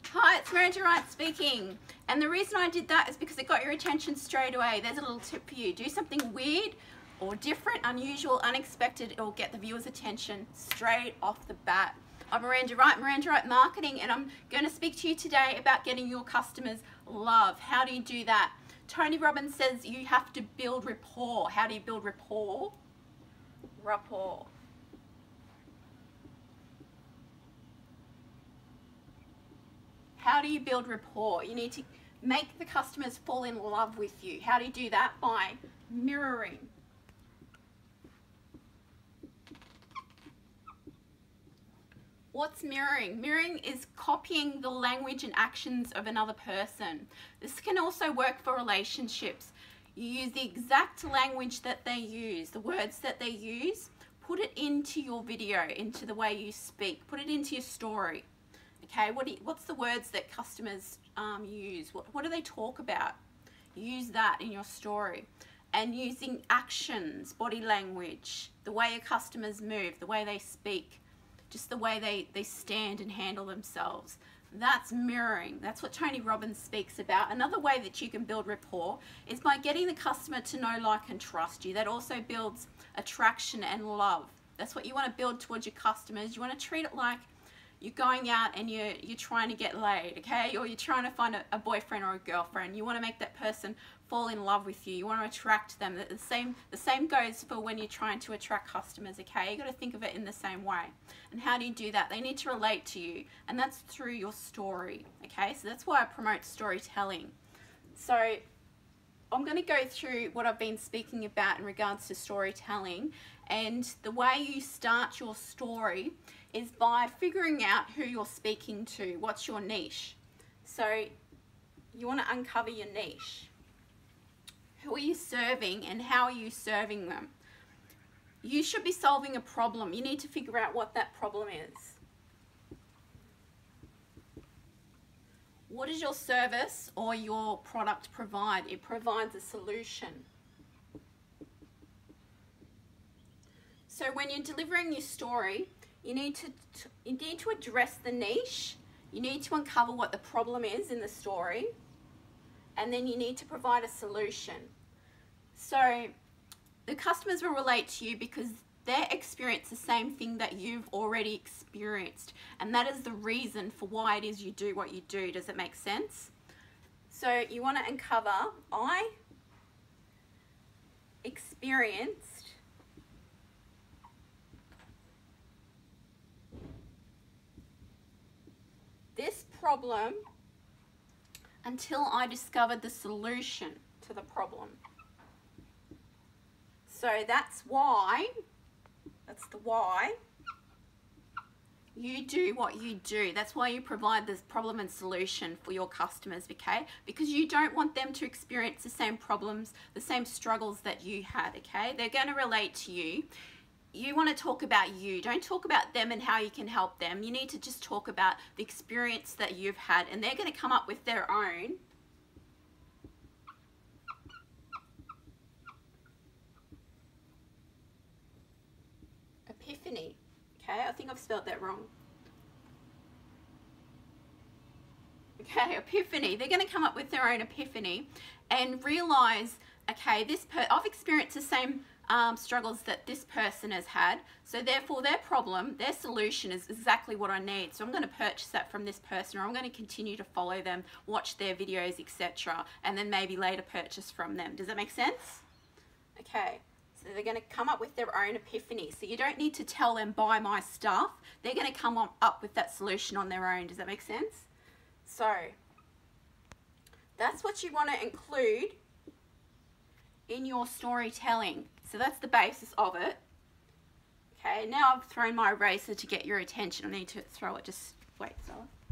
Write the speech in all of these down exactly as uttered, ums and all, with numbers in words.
Hi, it's Miranda Wright speaking. And the reason I did that is because it got your attention straight away. There's a little tip for you. Do something weird or different, unusual, unexpected. It will get the viewer's attention straight off the bat. I'm Miranda Wright, Miranda Wright Marketing, and I'm going to speak to you today about getting your customers love. How do you do that? Tony Robbins says you have to build rapport. How do you build rapport? Rapport. How do you build rapport? You need to make the customers fall in love with you. How do you do that? By mirroring. What's mirroring? Mirroring is copying the language and actions of another person. This can also work for relationships. You use the exact language that they use, the words that they use, put it into your video, into the way you speak, put it into your story. Okay, what do you, what's the words that customers um, use? What, what do they talk about? Use that in your story. And using actions, body language, the way your customers move, the way they speak, just the way they, they stand and handle themselves. That's mirroring. That's what Tony Robbins speaks about. Another way that you can build rapport is by getting the customer to know, like, and trust you. That also builds attraction and love. That's what you want to build towards your customers. You want to treat it like you're going out and you're, you're trying to get laid, okay? Or you're trying to find a, a boyfriend or a girlfriend. You want to make that person fall in love with you. You want to attract them. The same, the same goes for when you're trying to attract customers, okay? You've got to think of it in the same way. And how do you do that? They need to relate to you, and that's through your story, okay? So that's why I promote storytelling. So I'm going to go through what I've been speaking about in regards to storytelling, and the way you start your story is by figuring out who you're speaking to. What's your niche? So you want to uncover your niche. Who are you serving and how are you serving them? You should be solving a problem. You need to figure out what that problem is. What does your service or your product provide? It provides a solution. So when you're delivering your story, you need to, to you need to address the niche. You need to uncover what the problem is in the story, and then you need to provide a solution. So the customers will relate to you because they experience the same thing that you've already experienced, and that is the reason for why it is you do what you do. Does it make sense? So you want to uncover, I experienced this problem until I discovered the solution to the problem. So that's why, that's the why you do what you do. That's why you provide this problem and solution for your customers, okay? Because you don't want them to experience the same problems, the same struggles that you had, okay? They're going to relate to you. You want to talk about you. Don't talk about them and how you can help them. You need to just talk about the experience that you've had, and they're going to come up with their own epiphany. Okay, I think I've spelled that wrong. Okay, epiphany. They're going to come up with their own epiphany and realize, okay, this per I've experienced the same Um, struggles that this person has had, so therefore their problem, their solution is exactly what I need. So I'm going to purchase that from this person, or I'm going to continue to follow them, watch their videos, et cetera, and then maybe later purchase from them. Does that make sense? Okay, so they're going to come up with their own epiphany. So you don't need to tell them buy my stuff. They're going to come up with that solution on their own. Does that make sense? So that's what you want to include in your storytelling. So that's the basis of it. Okay, now I've thrown my eraser to get your attention. I need to throw it, just wait, so.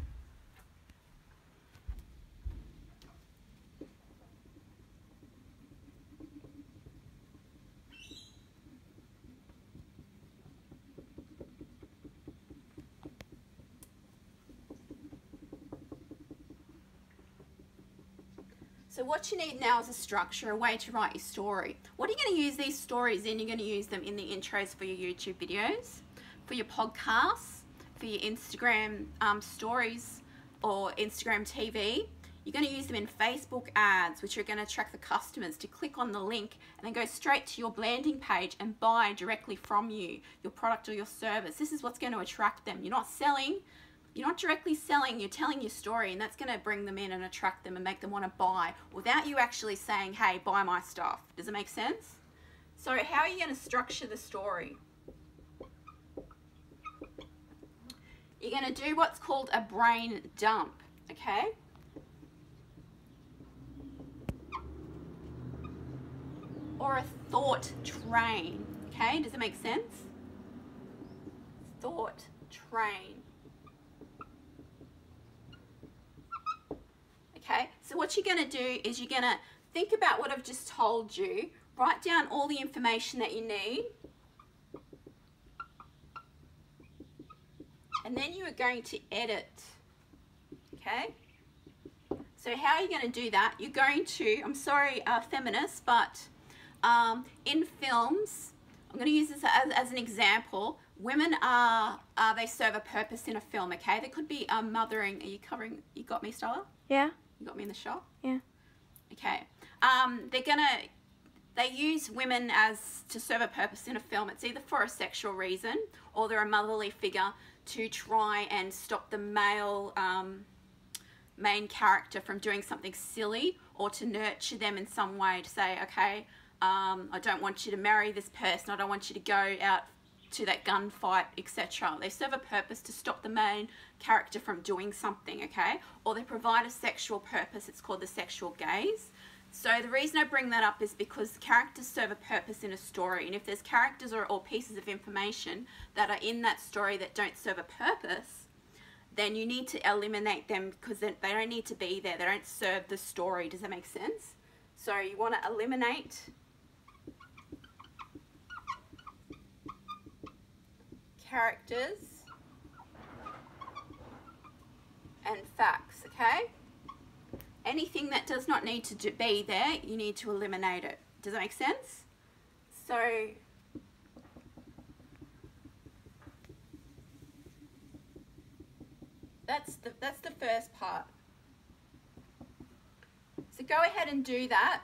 So what you need now is a structure, a way to write your story. What are you going to use these stories in? You're going to use them in the intros for your YouTube videos, for your podcasts, for your Instagram um, stories, or Instagram T V, you're going to use them in Facebook ads, which are going to attract the customers to click on the link and then go straight to your landing page and buy directly from you, your product or your service. This is what's going to attract them. You're not selling, you're not directly selling, you're telling your story, and that's going to bring them in and attract them and make them want to buy without you actually saying, hey, buy my stuff. Does it make sense? So how are you going to structure the story? You're going to do what's called a brain dump, okay? Or a thought train, okay? Does it make sense? Thought train. Okay, so what you're going to do is you're going to think about what I've just told you, write down all the information that you need, and then you are going to edit, okay? So how are you going to do that? You're going to, I'm sorry, uh, feminists, but um, in films, I'm going to use this as, as an example. Women are, uh, they serve a purpose in a film, okay? There could be a mothering, are you covering, you got me, Stella? Yeah. You got me in the shot? Yeah. Okay. Um, they're going to, they use women as to serve a purpose in a film. It's either for a sexual reason or they're a motherly figure to try and stop the male um, main character from doing something silly, or to nurture them in some way, to say, okay, um, I don't want you to marry this person, I don't want you to go out to that gunfight, et cetera. They serve a purpose to stop the main character from doing something, okay? Or they provide a sexual purpose. It's called the sexual gaze. So the reason I bring that up is because characters serve a purpose in a story, and if there's characters or, or pieces of information that are in that story that don't serve a purpose, then you need to eliminate them because they, they don't need to be there. They don't serve the story. Does that make sense? So you want to eliminate characters and facts, okay? Anything that does not need to do, be there, you need to eliminate it. Does that make sense? So that's the that's the first part. So go ahead and do that.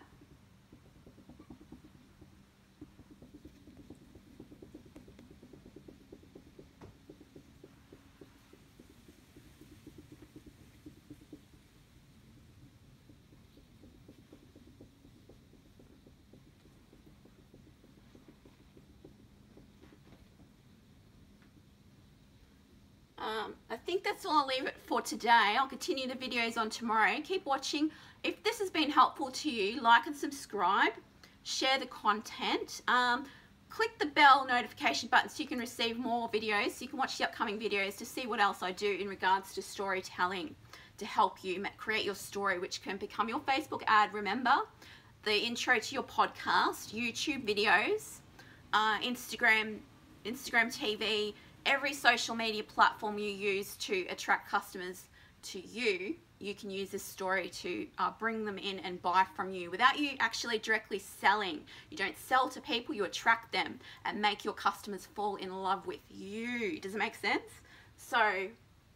Um, I think that's all I'll leave it for today. I'll continue the videos on tomorrow. Keep watching. If this has been helpful to you, like and subscribe. Share the content. Um, click the bell notification button so you can receive more videos. So you can watch the upcoming videos to see what else I do in regards to storytelling to help you create your story, which can become your Facebook ad. Remember, the intro to your podcast, YouTube videos, uh, Instagram, Instagram T V, every social media platform you use to attract customers to you, you can use this story to uh, bring them in and buy from you without you actually directly selling. You don't sell to people, you attract them and make your customers fall in love with you. Does it make sense? So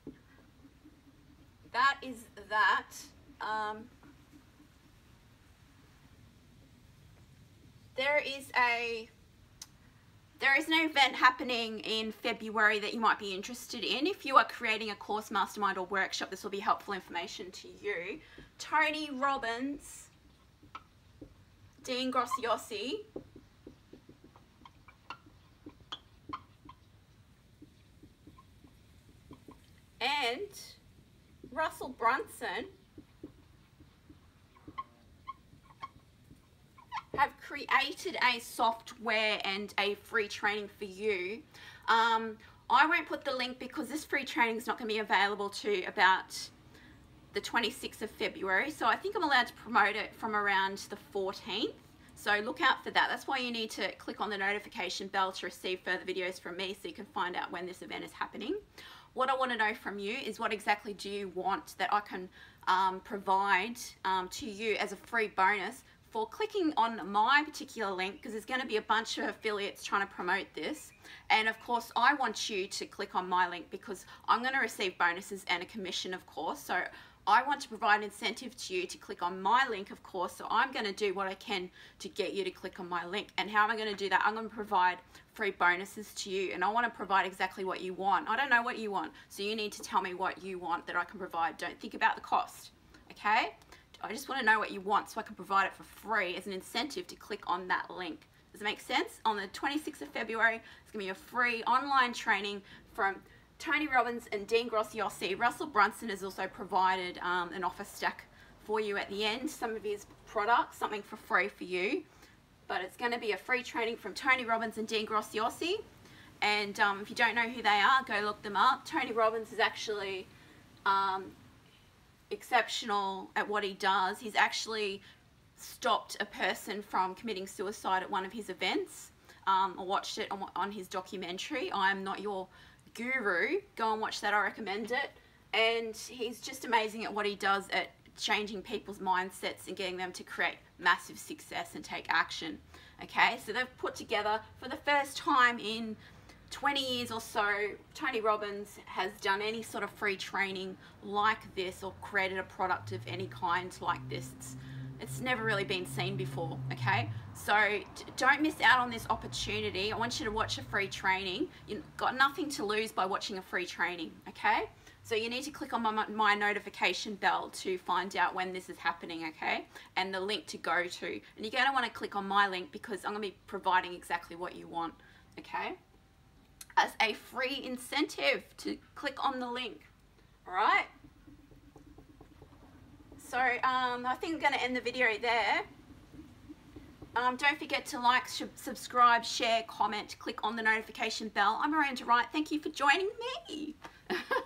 that is that. Um, there is a There is an event happening in February that you might be interested in. If you are creating a course, mastermind, or workshop, this will be helpful information to you. Tony Robbins, Dean Graziosi, and Russell Brunson have created a software and a free training for you. Um, I won't put the link because this free training is not going to be available to about the twenty-sixth of February. So I think I'm allowed to promote it from around the fourteenth. So look out for that. That's why you need to click on the notification bell to receive further videos from me so you can find out when this event is happening. What I want to know from you is what exactly do you want that I can um, provide um, to you as a free bonus for clicking on my particular link, because there's going to be a bunch of affiliates trying to promote this. And of course, I want you to click on my link because I'm going to receive bonuses and a commission, of course. So I want to provide incentive to you to click on my link, of course. So I'm going to do what I can to get you to click on my link. And how am I going to do that? I'm going to provide free bonuses to you, and I want to provide exactly what you want. I don't know what you want, so you need to tell me what you want that I can provide. Don't think about the cost, okay? I just want to know what you want so I can provide it for free as an incentive to click on that link. Does it make sense? On the twenty-sixth of February, it's going to be a free online training from Tony Robbins and Dean Graziosi. Russell Brunson has also provided um, an offer stack for you at the end, some of his products, something for free for you. But it's going to be a free training from Tony Robbins and Dean Graziosi. And um, if you don't know who they are, go look them up. Tony Robbins is actually um, exceptional at what he does. He's actually stopped a person from committing suicide at one of his events. Um, I watched it on, on his documentary, I Am Not Your Guru. Go and watch that, I recommend it. And he's just amazing at what he does at changing people's mindsets and getting them to create massive success and take action. Okay, so they've put together for the first time in twenty years or so, Tony Robbins has done any sort of free training like this or created a product of any kind like this. It's, it's never really been seen before, okay? So don't miss out on this opportunity. I want you to watch a free training. You've got nothing to lose by watching a free training, okay? So you need to click on my, my notification bell to find out when this is happening, okay? And the link to go to. And you're going to want to click on my link because I'm going to be providing exactly what you want, okay? As a free incentive to click on the link, all right? So um, I think I'm going to end the video there. Um, don't forget to like, subscribe, share, comment, click on the notification bell. I'm Miranda Wright. Thank you for joining me.